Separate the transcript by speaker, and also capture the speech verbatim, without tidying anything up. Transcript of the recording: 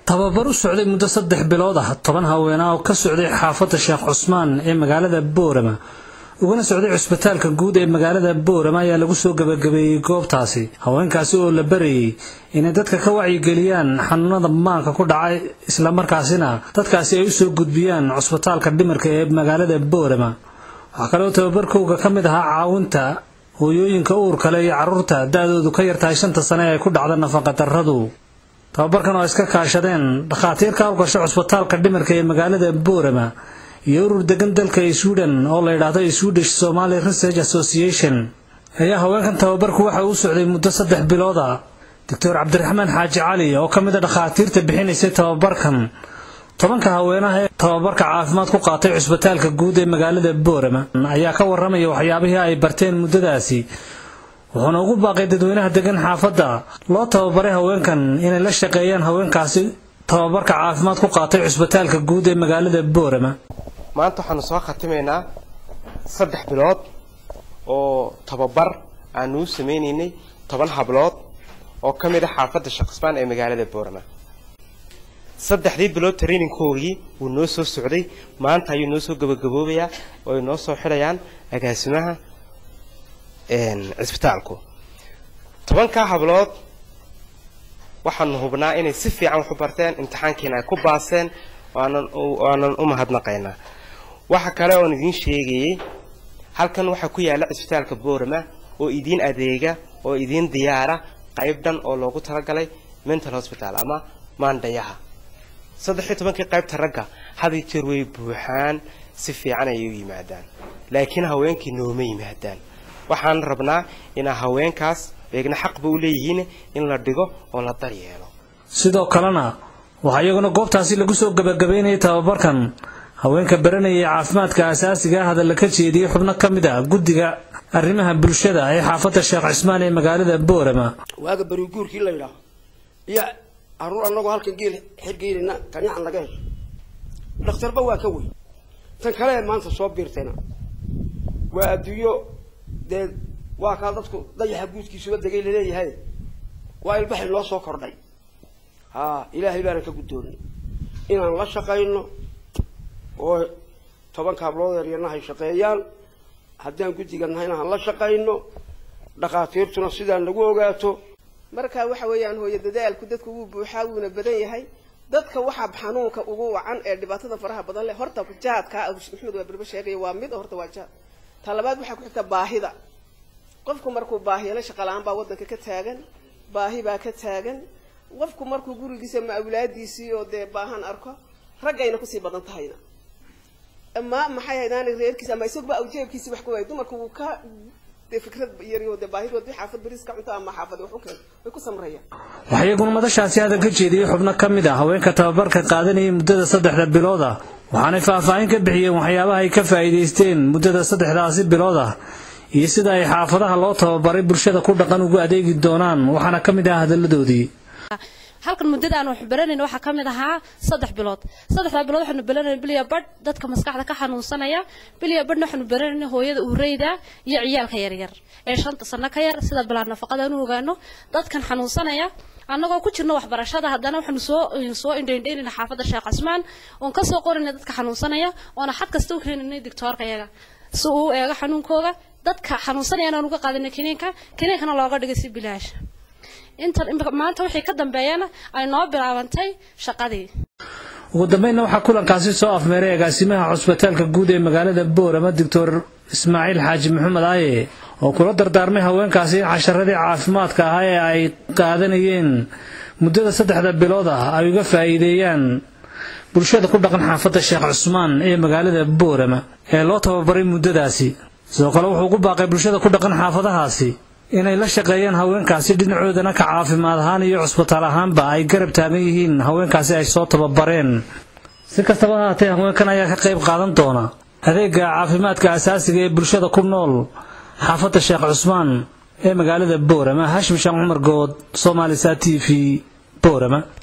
Speaker 1: tababar u socday muddo saddex bilood ah toban haweenaa oo ka socday xaafadda Sheekh Cusmaan ee magaalada Boorama uguna socday cusbitaalka guud ee magaalada Boorama ayaa lagu soo gabagabeeyay goobtaasi haweenkaasi oo la barayay inay dadka ka wacyigeliyaan xanuunada maanka ku dhacay isla markaasina dadkaasi ay u soo gudbiyaan cusbitaalka dhimirka ee magaalada Boorama waxa kale oo tababarkooda ka mid ahaa caawinta hooyooyinka uurka leh iyo carruurta da'doodu ka yartahay shanta sano ee ku dhacda nafaqa darradu tababarkan oo iska kaashadeen dhakhaatiirka hawlgasha cusbitaalka dhimirka ee magaalada Boorama iyo urur degan dalka Sweden oo la yiraahdo Swedish Somali Research Association ayaa haweenkan tababarku waxa uu socday muddo saddex bilood ah Doctor Cabdiraxmaan Xaaji Cali oo ka mid ah dhakhaatiirta bixinaysa tababarkan tobanka haweenaha ee tababarka caafimaad ku qaatay cusbitaalka guud ee magaalada Boorama ayaa ka warramaya waxyaabihii ay barteen muddadaasi wuxuuna ugu baaqay dadweynaha degan xaafadda loo tababaray haweenkan inay la shaqeeyaan haweenkaasi tababarka caafimaad ku qaatay cusbitaalka guud ee magaalada Boorama
Speaker 2: maanta waxaan soo khatimeynaa saddex bilood oo tababar aan u sameeynay toban hablood oo ka mid ah xaafadda Sheekh Cusmaan ee magaalada Boorama saddexdii bilood training-koogii uu noo soo socday maanta ayuu noo soo gabagaboobayaa oo ay noo soo xirayaan agaasimaha een cusbitaalku tobanka hablood waxaan hubnaa inay si fiican wax u barteen imtixaankiina ay ku baaseen waanan waanan u mahadnaqaynaa waxa kale oo idin sheegayay halkan waxa ku yaala cusbitaalka Boorama oo idin adeega oo idin diyaara qayb dhan oo loogu talagalay mental hospital ama maandayaha saddex iyo toban qaybta ragga hadii jeer way buuxaan si fiican ay u yimaadaan laakiin haweenkii nooma yimaadaan waxaan rabnaa in haweenkaas beegna xaq buu leeyihiin in la dhigo oo la daryeelo
Speaker 1: sidoo kalena waxa iyaguna goobtaasi lagu soo gabagabeeyay tababarkan haweenka baranayay caafimaadka asaasiga ah hadal ka jeediyay xubno ka mid ah guddiga arrimaha bulshada ee xaafadda Sheekh Cusmaan ee magaalada Boorama
Speaker 3: waaga bari guurkii la yiraahdo iyo arur anagu halkan geel xirgeelina qaniican laga helo dhakhtarba waa ka weyn tan kale maanta soo biirtayna waa adduunyo dee waa ka dadku dayaxa guudkiisa degay leeyahay waa ilbaxay loo soo kordhay ha ilaahay baan ka gudoonay inaan la shaqeyno oo toban kablood yarnahay shaqeeyaan haddaan guddiga nahayna la shaqeyno dhaqaatiirtuna sidaan lagu ogaato
Speaker 4: marka waxa weeyaan hooyo dadaalku dadku uu buuxaa uuna badan yahay dadka waxa xanuunka ugu wacan ee dhibaatada faraha badan leh horta jaadka Maxamed waa barba sheegay waa mid horta waa jaad talabaad waxa ku xigta baahida qofku markuu baahiyo la shaqo la'aan baa wadanka ka taagan baahi baa ka taagan qofku markuu gurigiisa ma awlaadiisii oo de baahan arko ragayna ku sii badan tahayna ama maxay haydaan reerkiisa ama isagba awjeebkiisa wax ku way dumarku uu ka fikrad yariyo de baahidoodii xaafad bariiska cunto ama xaafad wax u keen way ku samreeyaan
Speaker 1: waxa iyaguna madashaasi hada ka jeediyay xubno ka mid ah haweenka tababarka qaadanayay muddada saddexda bilood ah waxaana faahfaahin ka bixiyeen waxyaabaha ay ka faa'iideysteen muddada saddexdaasi bilood ah iyo sida ay xaafadaha loo tababaray bulshada ku dhaqan ugu adeegi doonaan waxaana ka mid ah hadaladoodii
Speaker 5: halkan muddada aan wax baranayno waxa kamid ahaa saddex bilood saddexda bilood waxaanu baranay biliya bad dadka maskaxda ka xanuunsanaya biliya badna waxaanu baranay hooyada uureyda iyo ciyaalka yar yar ee shanta sano ka yar sida bilaad nafaqada uu ogaano dadkan xanuunsanaya annagoo ku jirno waxbarashada haddana waxaanu soo soo indheyndeynayna xaafadda Sheekh Cusmaan oo ka soo qorinay dadka xanuunsanaya oo xad kasta u keenay doctorka iyaga si uu eega xanuunkooda dadka xanuunsanaya aan uga qaadanay kiniinka kiniinkana looga dhigay si bilaash inta maanta wixii ka dambeeyana ay noo bilaabantay shaqadii
Speaker 1: ugu dambeynna waxa kulankaasi soo afmeeray agaasimaha cusbitaalka guud ee magaalada Boorama Doctor Ismaaciil Xaaji Maxamed Aaye oo kula dardaarmay haweenkaasi casharadii caafimaadka ah ee ay qaadanayeen muddada saddexda bilood ah ay uga faa'iideeyaan bulshada ku dhaqan xaafadda Sheekh Cusmaan ee magaalada Boorama ee loo tababaray muddadaasi sidoo kale wuxuu ku baaqay bulshada ku dhaqan xaafadahaasi inay la shaqeeyaan haweenkaasi dhinacoodana ka caafimaad ahaan iyo cusbitaal ahaanba ay garab taagan yihiin haweenkaasi ay soo tababareen si kastaba ha ahaatee haweenkan ayaa ka qayb qaadan doona adeega caafimaadka asaasiga ee bulshada ku nool xaafadda Sheekh Cusmaan ee magaalada Boorama Hashim Shaan Cumar Good Somali Sat T V Boorama.